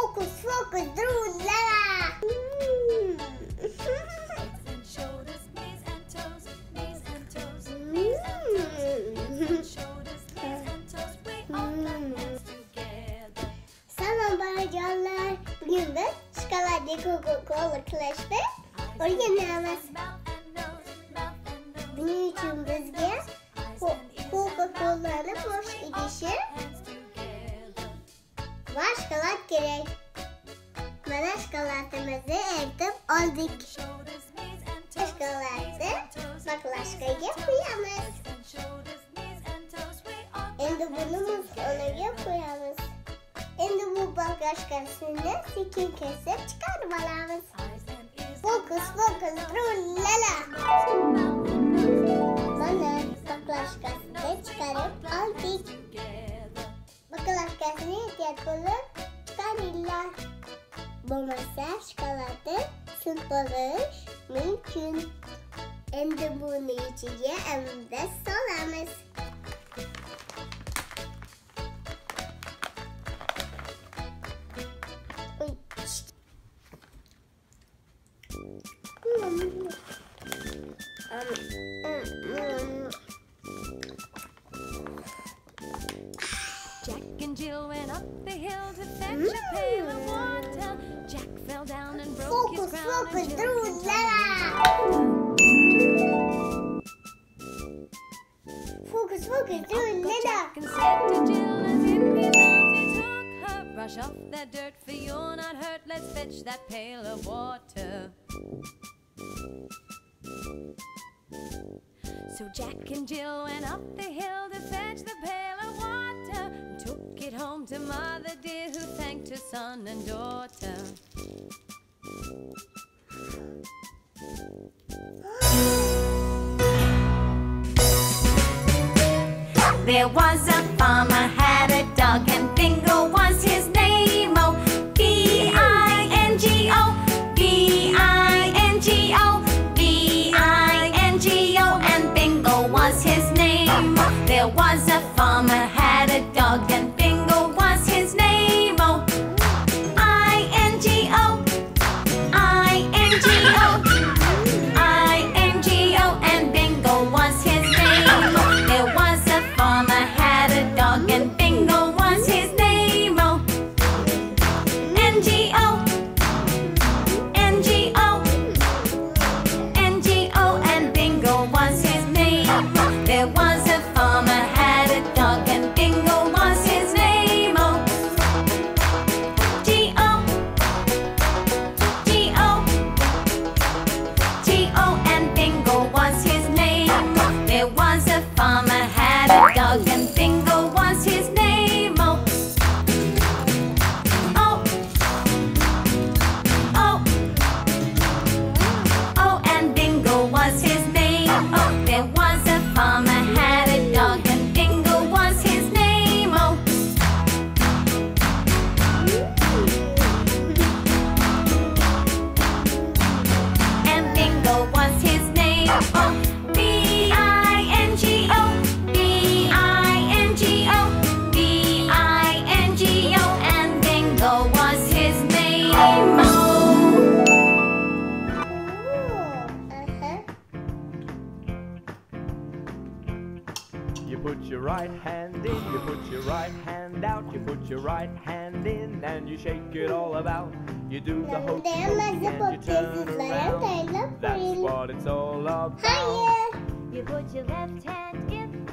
Focus, focus, Drulala. Selam barcalar. Bugün de Şokolade Coca-Cola Clash'te oynayacağız. Bunun için bizge Coca-Cola'nın boş idişi ve şokolad gerek. Bana şokoladımızı evde aldık. Şokoladı baklaşkaya koyalım. Şimdi bunu muzluğa koyalım. Şimdi bu baklaşkasını sikin kesip çıkarmalıyız. Fokus, fokus, Drulala. Bana baklaşkasını çıkarıp aldık. Baklaşkasını ihtiyaç olur çıkarırlar. Bu masa şokoladı sıkılır mümkün. Şimdi bunu içeceğe evde salamız. Jack and Jill went up the hill to fetch a pail of water. Jack fell down and broke his Focus, crown, focus, and Jill kissed Drulala. Focus, focus, Drulala. Jack and said to Jill as if he took her, brush off that dirt for you're not hurt. Let's fetch that pail of water. So Jack and Jill went up the hill to fetch the pail of water, and took it home to Mother dear, who thanked her son and daughter. There was a farmer, had a dog, and Bingo was his name. Oh, B-I-N-G-O, B-I-N-G-O, B-I-N-G-O, and Bingo was his name. There was a farmer, had a dog, and Bingo was his name. Oh, I-N-G-O, I-N-G-O, I-N-G-O, and Bingo was his name. There was a farmer, had a dog, and Bingo was his name. Oh, N-G-O, N-G-O, N-G-O, and Bingo was his name. There was a farmer, had a dog, and Bingo was his name. Oh, G-O, G-O, G-O, and Bingo was his name. There was a farmer, had a dog, and Bingo was his name. Oh, oh, oh, oh, and Bingo was his name. Oh, there was a farmer, had a dog, and Bingo was his name. Oh, and Bingo was his name. Oh, B-I-N-G-O, B-I-N-G-O, B-I-N-G-O, and Bingo was his name. Oh. You put your right hand in, you put your right hand out, you put your right hand in and you shake it all about. You do the hokey pokey and you turn around. That's what it's all about. Hayır. You put your left hand in